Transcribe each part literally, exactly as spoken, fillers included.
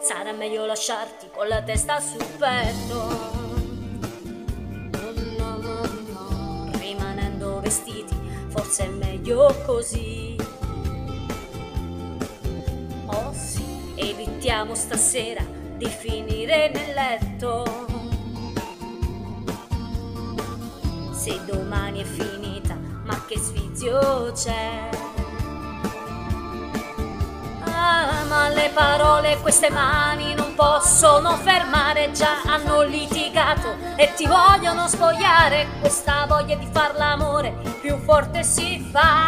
sarà meglio lasciarti con la testa sul petto. No, no, no, rimanendo vestiti, forse è meglio così. Oh sì, evitiamo stasera di finire nel letto. Se domani è finita, ma che sfizio c'è? Ah, ma le parole, queste mani non possono fermare, già hanno litigato e ti vogliono spogliare. Questa voglia di far l'amore più forte si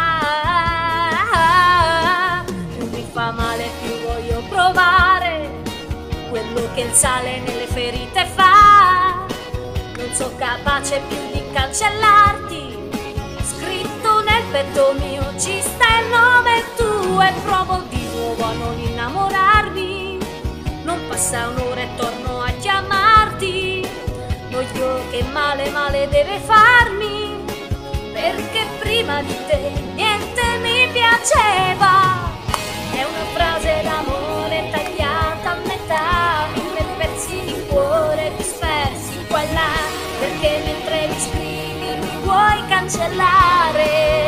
fa. Più mi fa male, più voglio provare quello che il sale nelle ferite fa. Non sono capace più di cancellarti, scritto nel petto mio ci sta il nome tuo e provo di nuovo a non innamorarmi. Non passa un'ora e torno a chiamarti, voglio che male male deve farmi, perché prima di te niente mi piaceva. È una frase d'amore tagliata a metà, mille pezzi di cuore dispersi qua e là, perché mentre mi scrivi mi vuoi cancellare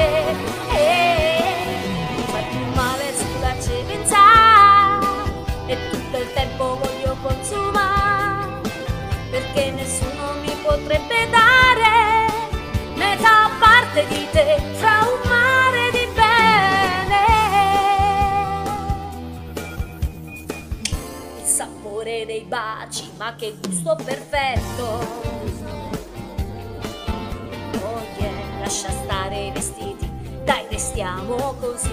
e mi fai più male sulla cemenza e tutto il tempo voglio consumare, perché nessuno mi potrebbe dare metà parte di te fra un mare di bene. Il sapore dei baci, ma che gusto perfetto. Lascia stare i vestiti, dai restiamo così.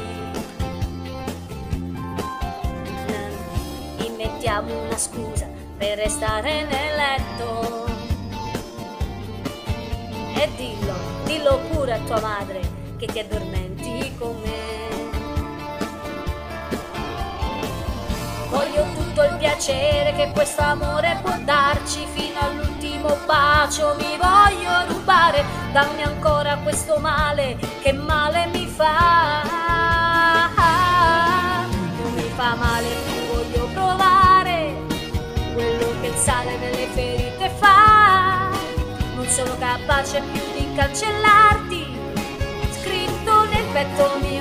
Inventiamo una scusa per restare nel letto. E dillo, dillo pure a tua madre che ti addormenti con me. Voglio tutto il piacere che questo amore può darci, fino all'ultimo bacio mi voglio rubare. Dammi ancora questo male, che male mi fa. Non mi fa male, più voglio provare quello che il sale nelle ferite fa. Non sono capace più di cancellarti, scritto nel petto mio